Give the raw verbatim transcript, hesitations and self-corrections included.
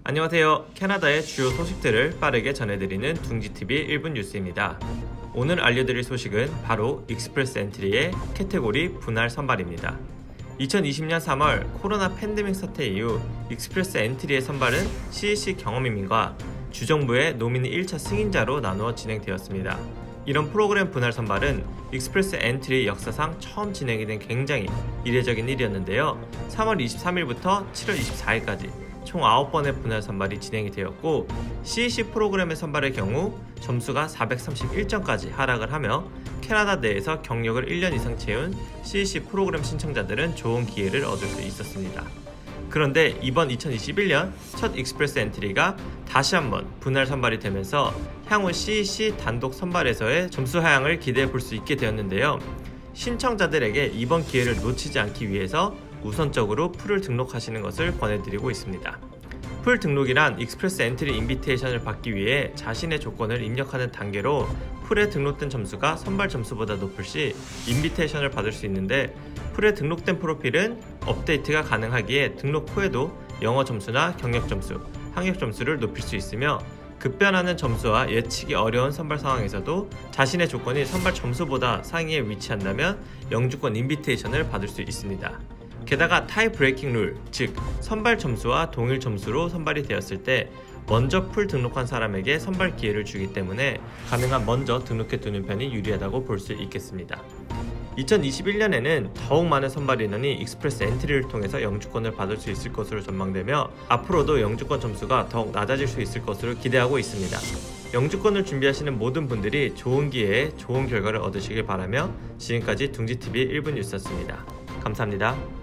안녕하세요. 캐나다의 주요 소식들을 빠르게 전해드리는 둥지티비 일 분 뉴스입니다. 오늘 알려드릴 소식은 바로 익스프레스 엔트리의 캐테고리 분할 선발입니다. 이천이십 년 삼월 코로나 팬데믹 사태 이후 익스프레스 엔트리의 선발은 씨이씨 경험인민과 주정부의 노미니 일 차 승인자로 나누어 진행되었습니다. 이런 프로그램 분할 선발은 익스프레스 엔트리 역사상 처음 진행이 된 굉장히 이례적인 일이었는데요. 삼월 이십삼일부터 칠월 이십사일까지 총 아홉 번의 분할 선발이 진행이 되었고, 씨이씨 프로그램의 선발의 경우 점수가 사백삼십일 점까지 하락을 하며 캐나다 내에서 경력을 일 년 이상 채운 씨이씨 프로그램 신청자들은 좋은 기회를 얻을 수 있었습니다. 그런데 이번 이천이십일 년 첫 익스프레스 엔트리가 다시 한번 분할 선발이 되면서 향후 씨이씨 단독 선발에서의 점수 하향을 기대해 볼 수 있게 되었는데요. 신청자들에게 이번 기회를 놓치지 않기 위해서 우선적으로 풀을 등록하시는 것을 권해드리고 있습니다. 풀 등록이란 익스프레스 엔트리 인비테이션을 받기 위해 자신의 조건을 입력하는 단계로 풀에 등록된 점수가 선발 점수보다 높을 시 인비테이션을 받을 수 있는데, 풀에 등록된 프로필은 업데이트가 가능하기에 등록 후에도 영어 점수나 경력 점수, 학력 점수를 높일 수 있으며, 급변하는 점수와 예측이 어려운 선발 상황에서도 자신의 조건이 선발 점수보다 상위에 위치한다면 영주권 인비테이션을 받을 수 있습니다. 게다가 타이 브레이킹 룰, 즉 선발 점수와 동일 점수로 선발이 되었을 때 먼저 풀 등록한 사람에게 선발 기회를 주기 때문에 가능한 먼저 등록해 두는 편이 유리하다고 볼 수 있겠습니다. 이천이십일 년에는 더욱 많은 선발 인원이 익스프레스 엔트리를 통해서 영주권을 받을 수 있을 것으로 전망되며, 앞으로도 영주권 점수가 더욱 낮아질 수 있을 것으로 기대하고 있습니다. 영주권을 준비하시는 모든 분들이 좋은 기회에 좋은 결과를 얻으시길 바라며 지금까지 둥지티비 일 분 뉴스였습니다. 감사합니다.